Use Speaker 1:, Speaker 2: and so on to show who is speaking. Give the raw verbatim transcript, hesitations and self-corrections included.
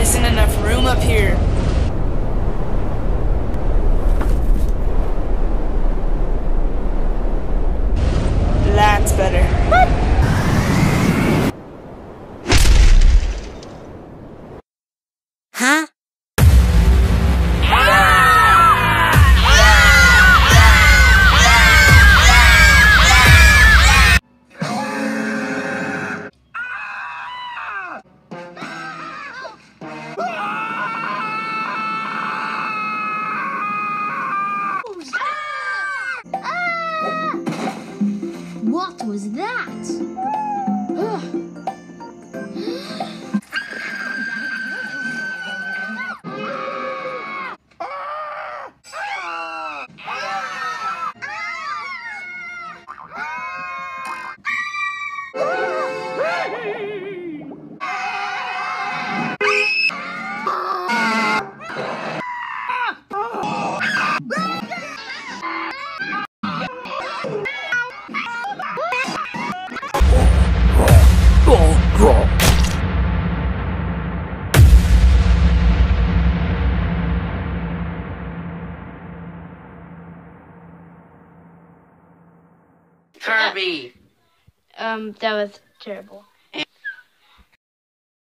Speaker 1: isn't enough room up here. That's better.
Speaker 2: Huh?
Speaker 3: What was that?
Speaker 2: Kirby.
Speaker 4: Um, that was terrible.